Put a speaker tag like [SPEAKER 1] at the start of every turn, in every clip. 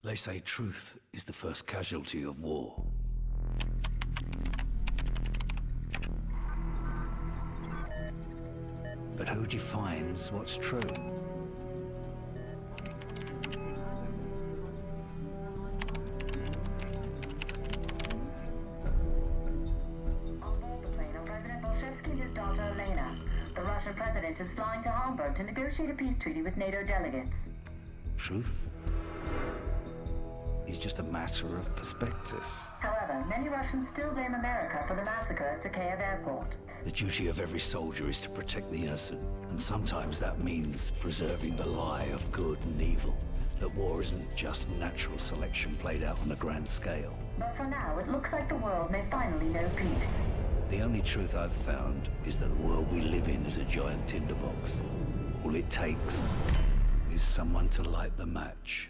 [SPEAKER 1] They say truth is the first casualty of war. But who defines what's true?
[SPEAKER 2] The Russian president is flying to Hamburg to negotiate a peace treaty with NATO delegates.
[SPEAKER 1] Truth is just a matter of perspective.
[SPEAKER 2] However, many Russians still blame America for the massacre at Zakhaev Airport.
[SPEAKER 1] The duty of every soldier is to protect the innocent, and sometimes that means preserving the lie of good and evil. That war isn't just natural selection played out on a grand scale.
[SPEAKER 2] But for now, it looks like the world may finally know peace.
[SPEAKER 1] The only truth I've found is that the world we live in is a giant tinderbox. All it takes is someone to light the match.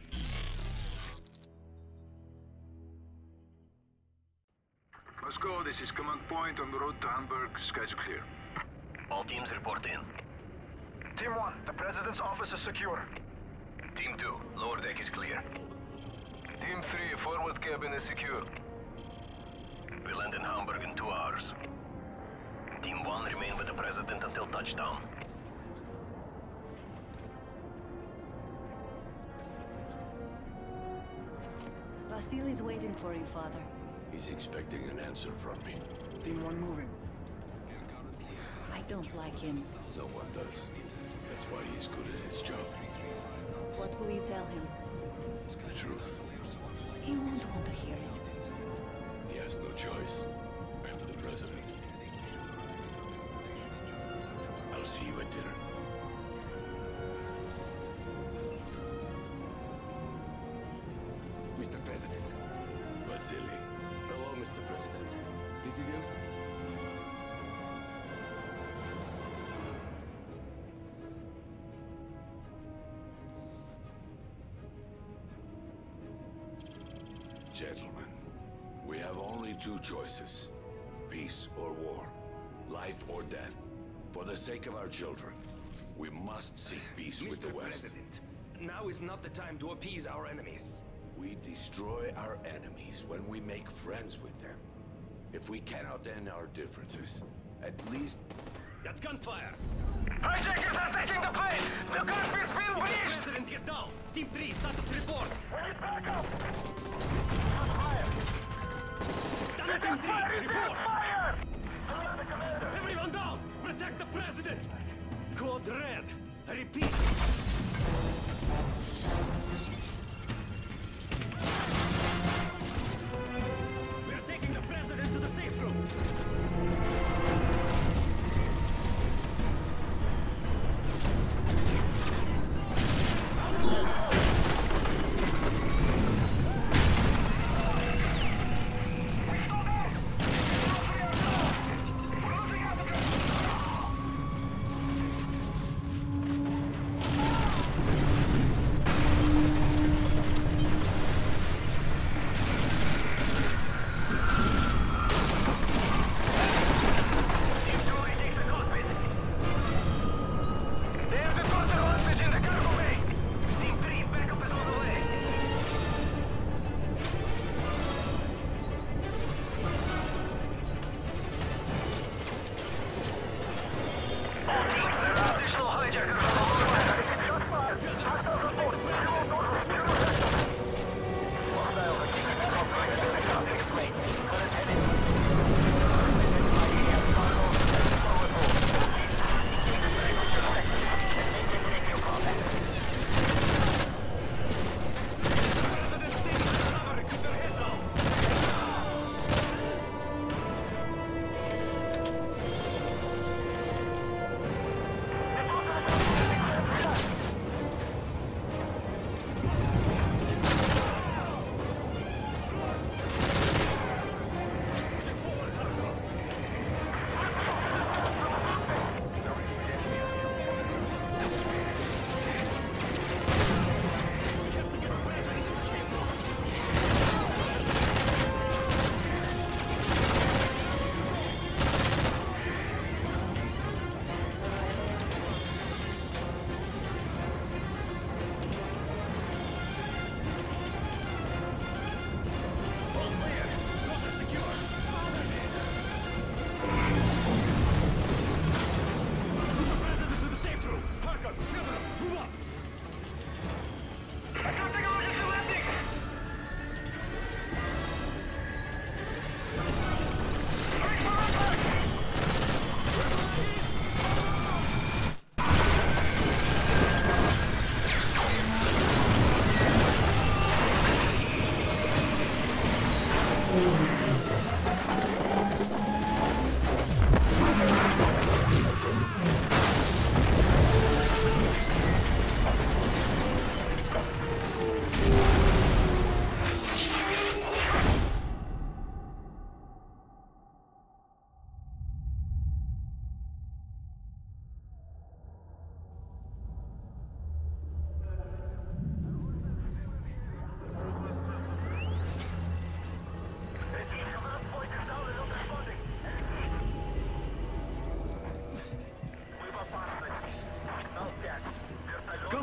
[SPEAKER 3] Moscow, this is command point on the road to Hamburg. Skies are clear.
[SPEAKER 4] All teams report in.
[SPEAKER 5] Team 1, the President's office is secure.
[SPEAKER 4] Team 2, lower deck is clear. Team 3, forward cabin is secure. We land in Hamburg in 2 hours. Team 1 remain with the President until touchdown.
[SPEAKER 6] Vasily's waiting for you, Father.
[SPEAKER 7] He's expecting an answer from me.
[SPEAKER 5] Team 1 moving.
[SPEAKER 6] I don't like him.
[SPEAKER 7] No one does. That's why he's good at his job.
[SPEAKER 6] What will you tell him?
[SPEAKER 7] The truth.
[SPEAKER 6] He won't want to hear it.
[SPEAKER 7] He has no choice. I'm the President. I'll see you at dinner.
[SPEAKER 8] Mr. President.
[SPEAKER 7] Vasily.
[SPEAKER 8] Hello, Mr. President. President?
[SPEAKER 7] Gentlemen, we have only 2 choices. Peace or war. Life or death. For the sake of our children, we must seek peace with the West.
[SPEAKER 8] Mr. President, now is not the time to appease our enemies.
[SPEAKER 7] We destroy our enemies when we make friends with them. If we cannot end our differences, at least...
[SPEAKER 8] That's gunfire!
[SPEAKER 5] Hijackers are taking the plane! The cockpit's been
[SPEAKER 8] Mr.
[SPEAKER 5] breached!
[SPEAKER 8] President, get down! Team 3, status report!
[SPEAKER 5] We need backup!
[SPEAKER 8] Tunnel Team 3, report!
[SPEAKER 5] Fire! Select the commander!
[SPEAKER 8] Everyone down! Protect the President! Code red! I repeat! We are taking the President to the safe room!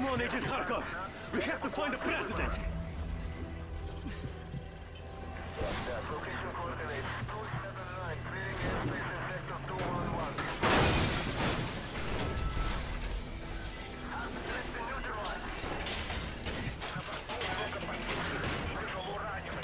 [SPEAKER 8] on, Agent Kharkov. We have to find the president.
[SPEAKER 5] Location coordinates 279, clearing airspace in sector 211. System neutralized. Тяжело раненый.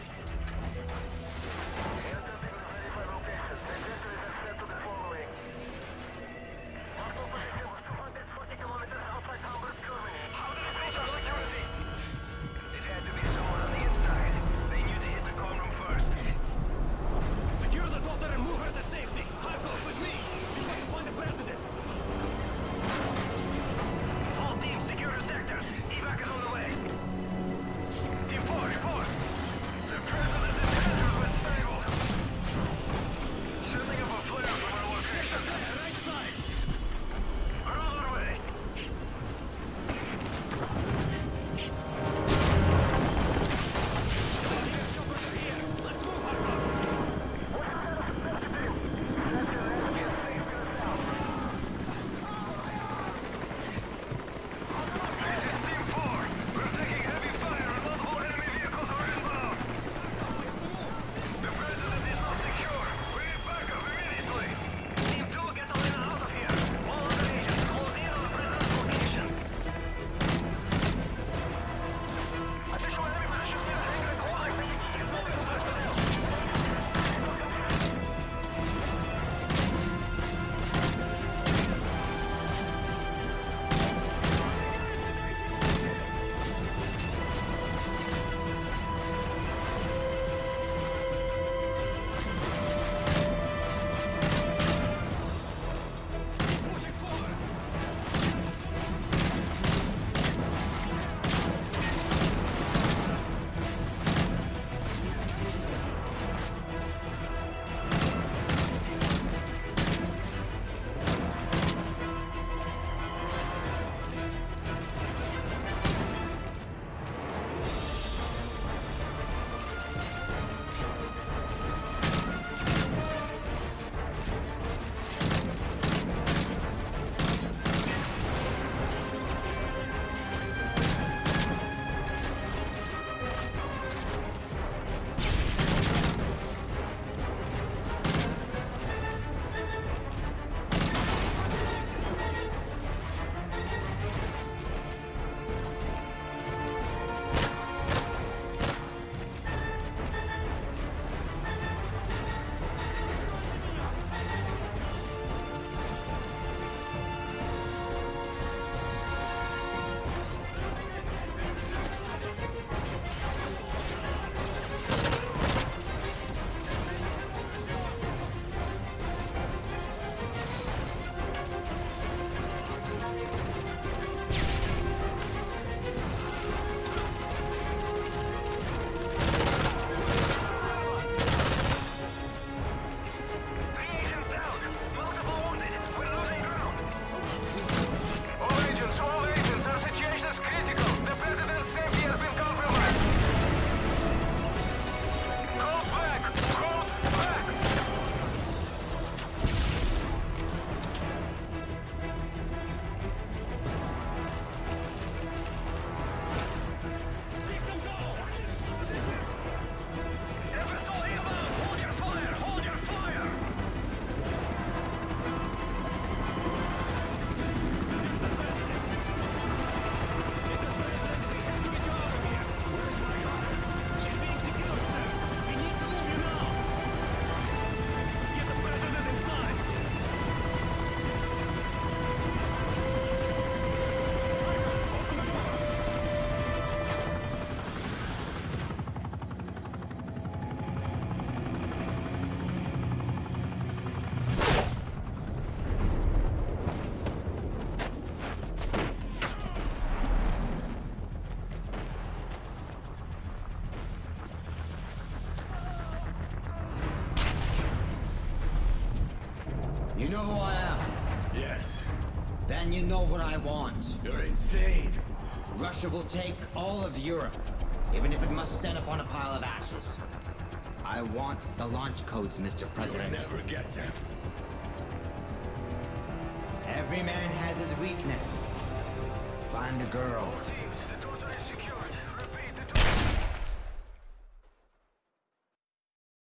[SPEAKER 5] Attempting to verify location. Trajectory is set to the following. Moscow position was 240 kilometers outside Hamburg, Germany. How did it reach our security?
[SPEAKER 4] It had to be someone on the inside. They knew to hit the comm room first.
[SPEAKER 8] Secure the daughter and move her to safety. Kharkov with me. We have to find the president.
[SPEAKER 5] All teams secure the sectors. Evac is on the way. Team 4, report. The president is injured but stable. Setting up a flare from our location.
[SPEAKER 8] Right side.
[SPEAKER 5] We're on our way.
[SPEAKER 8] Choppers are here. Let's move, Kharkov.
[SPEAKER 5] This is Team 4. We're taking heavy fire and multiple enemy vehicles are inbound. The president is not secure. We need backup immediately. Team 2, get Elena out of here. All other agents, close in on the president's location. Additional enemy positions near the hangar and closing. It's moving personnel.
[SPEAKER 8] Pushing forward.
[SPEAKER 9] You know who I am?
[SPEAKER 7] Yes.
[SPEAKER 9] Then you know what I want.
[SPEAKER 7] You're insane.
[SPEAKER 9] Russia will take all of Europe, even if it must stand upon a pile of ashes. I want the launch codes, Mr. President.
[SPEAKER 7] You'll never get them.
[SPEAKER 9] Every man has his weakness. Find the girl.